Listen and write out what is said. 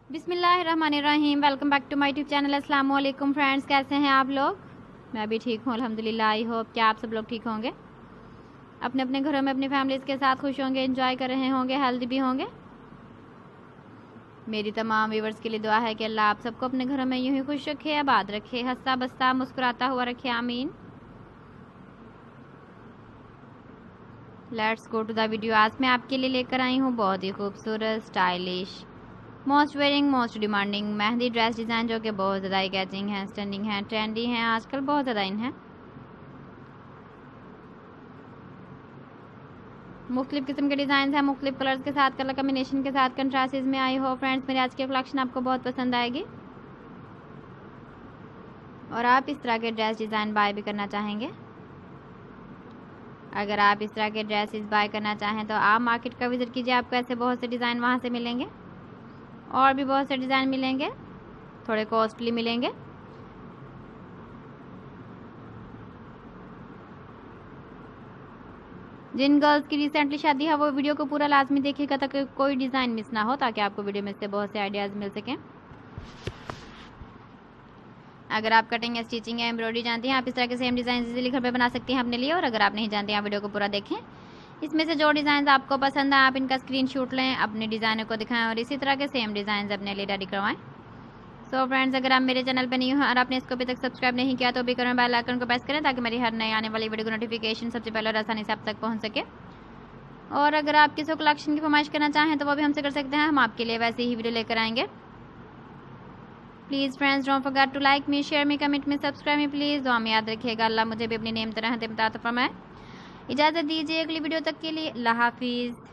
बिस्मिल्लाहिर्रहमानिर्रहीम। Welcome back to my YouTube channel. अस्सलाम वालेकुम फ्रेंड्स, कैसे हैं आप लोग? मैं भी ठीक हूँ अल्हम्दुलिल्लाह। आई होप कि आप सब लोग ठीक होंगे, अपने अपने घरों में अपनी फैमिलीज के साथ खुश होंगे, एंजॉय कर रहे होंगे, हेल्दी भी होंगे। मेरी तमाम व्यूवर्स के लिए दुआ है कि अल्लाह आप सबको अपने घरों में यूं ही खुश रखे, आबाद रखे, हंसता बसता मुस्कुराता हुआ रखे, आमीन। Let's go to the video. आज मैं आपके लिए लेकर आई हूँ बहुत ही खूबसूरत, stylish, most wearing, most demanding mehndi dress design, जो कि बहुत ज़्यादा आई कैचिंग है, स्टनिंग है, ट्रेंडी हैं, आजकल बहुत ज़्यादा इन है। मुख्तलिफ किस्म के डिज़ाइन हैं, मुख्तलिफ कलर्स के साथ, कलर कम्बिनेशन के साथ, कंट्रास्टेस में आई हो। फ्रेंड्स, मेरे आज की कलेक्शन आपको बहुत पसंद आएगी और आप इस तरह के ड्रेस डिज़ाइन बाय भी करना चाहेंगे। अगर आप इस तरह के ड्रेसेस बाय करना चाहें तो आप मार्केट का विजिट कीजिए, आपको ऐसे बहुत से डिज़ाइन वहाँ से मिलेंगे और भी बहुत से डिज़ाइन मिलेंगे, थोड़े कॉस्टली मिलेंगे। जिन गर्ल्स की रिसेंटली शादी है वो वीडियो को पूरा लाजमी देखिएगा ताकि कोई डिज़ाइन मिस ना हो, ताकि आपको वीडियो में से बहुत से आइडियाज़ मिल सकें। अगर आप कटिंग या स्टिचिंग या एम्ब्रॉयडरी जानती हैं, आप इस तरह के सेम डिज़ाइन इजीली घर पे बना सकती हैं अपने लिए। और अगर आप नहीं जानती हैं, आप वीडियो को पूरा देखें, इसमें से जो डिज़ाइन आपको पसंद है आप इनका स्क्रीनशॉट लें, अपने डिज़ाइनों को दिखाएं और इसी तरह के सेम डिज़ाइन अपने लिए रेडी करवाएं। सो फ्रेंड्स, अगर आप मेरे चैनल पर न्यू हैं और आपने इसको अभी तक सब्सक्राइब नहीं किया तो भी करें, बेल आइकन को प्रेस करें ताकि मेरी हर नई आने वाली वीडियो को नोटिफिकेशन सबसे पहले और आसानी से आप तक पहुँच सके। और अगर आप किसी कलेक्शन की फरमाइश करना चाहें तो वो भी हमसे कर सकते हैं, हम आपके लिए वैसे ही वीडियो लेकर आएंगे। Please friends, don't forget to like me, share me, comment me, subscribe me please. दुआ में याद रखिएगा, अल्लाह मुझे भी अपनी नेम तरह फरमाए। इजाज़त दीजिए अगली वीडियो तक के लिए। अल्लाह हाफिज़।